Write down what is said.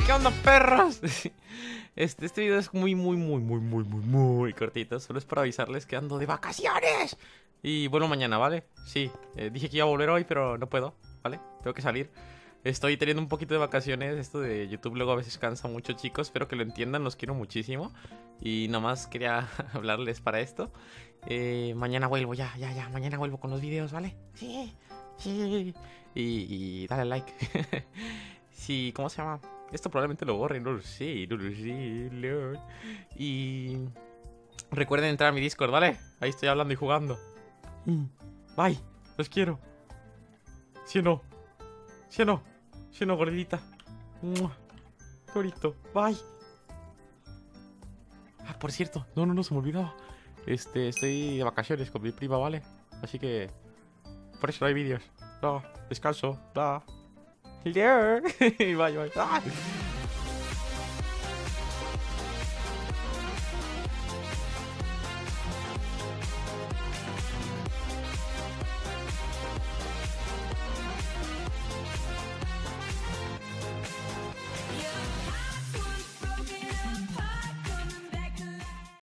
¿Qué onda, perros? Este video es muy cortito. Solo es para avisarles que ando de vacaciones. Y vuelvo mañana, ¿vale? Sí, dije que iba a volver hoy, pero no puedo, ¿vale? Tengo que salir. Estoy teniendo un poquito de vacaciones. Esto de YouTube luego a veces cansa mucho, chicos. Espero que lo entiendan, los quiero muchísimo. Y nomás quería hablarles para esto. Mañana vuelvo, ya. Mañana vuelvo con los videos, ¿vale? Sí. Y dale like. Sí, ¿cómo se llama? Esto probablemente lo borren, no lo sé, Lord. Y recuerden entrar a mi Discord, ¿vale? Ahí estoy hablando y jugando. Bye, los quiero. ¿Sí o no? ¿Sí o no? ¿Sí o no, gordita? Qué bonito, bye. Ah, por cierto, no, se me olvidaba. Estoy de vacaciones con mi prima, ¿vale? Así que por eso no hay vídeos. No, descanso, no. Bye.